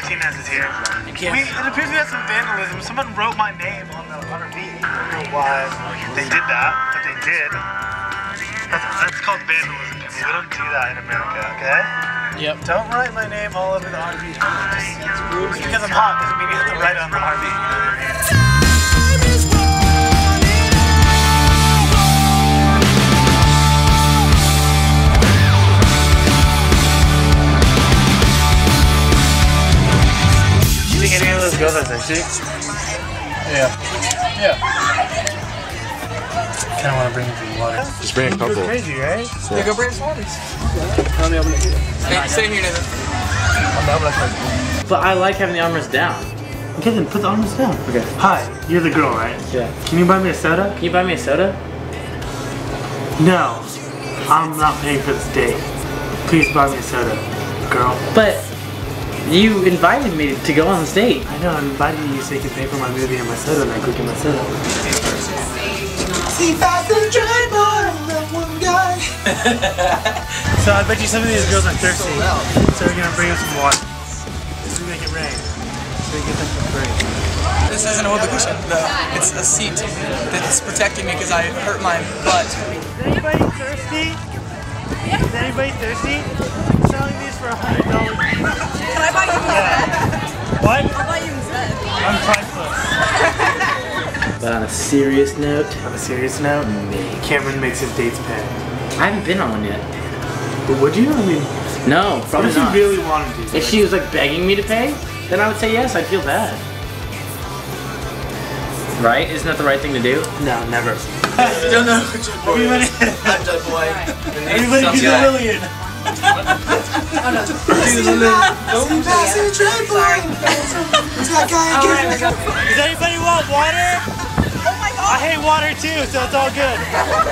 Martinez is here. It appears we had some vandalism. Someone wrote my name on the RV. I don't know why they did that, but they did. That's called vandalism. We don't do that in America, okay? Yep. Don't write my name all over the RV. Just because I'm hot doesn't mean you have to write it on the RV. Any of those girls are sexy? Yeah. Yeah. Kinda wanna bring them some water. Just bring a couple. It's crazy, right? Yeah, go bring some waters. Stay here, Nathan. But I like having the armrest down. Okay, then put the armrest down. Okay. Hi, you're the girl, right? Yeah. Can you buy me a soda? Can you buy me a soda? No. I'm not paying for this date. Please buy me a soda, girl. But you invited me to go on this date. I know, I invited you so you could pay for my movie and my soda, and I could get my soda. See fast and try more than one guy. So I bet you some of these girls are thirsty. So we're gonna bring them some water. This will make it rain. So we get them for free. This isn't a whoopee cushion, though. It's a seat that's protecting me because I hurt my butt. Is anybody thirsty? Is anybody thirsty? I'm selling these for $100. Can I buy you instead? What? I'll buy you instead. I'm priceless. But on a serious note, Cameron makes his dates pay. I haven't been on one yet. But would you? I mean, No, what probably if you not. really wanted to? If she was like begging me to pay, then I would say yes. I'd feel bad. Right? Isn't that the right thing to do? No, never. Don't know what your boy Everybody, is. I'm Judge Boy. everybody be the Lillian. Does anybody want water? Oh my god! I hate water too, so it's all good.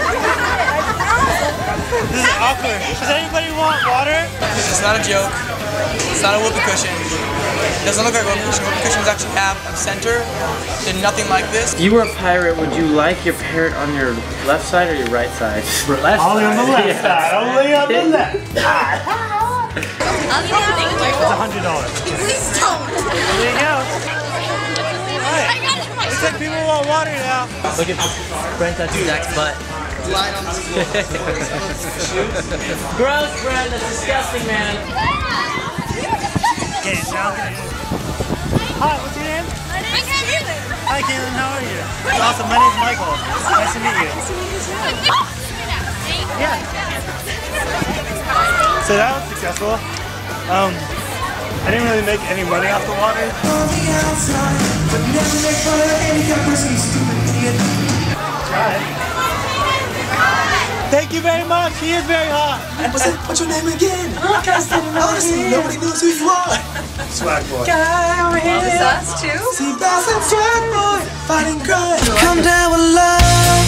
This is awkward. Does anybody want water? It's not a joke. It's not a whoopee cushion. It doesn't look like a whoopee cushion. Whoopee cushions actually have a center and nothing like this. If you were a pirate, would you like your parrot on your left side or your right side? Left Only on the side. left side. Only on the left side. It's $100. Please don't! There you go. Alright. Looks like people want water now. Look at Brent touching Zach's butt. Gross, Brent. That's disgusting, man. Okay, now hi, what's your name? Hi, Caitlin. How are you? Awesome. My name's Michael. Nice to meet you. Yeah. So that was successful. I didn't really make any money off the water. Thank you very much. He is very hot. What's your name again? Honestly, nobody knows who you are. Swag boy. Is us too? See, Bass and Swag Boy, fighting crime. Come down with love.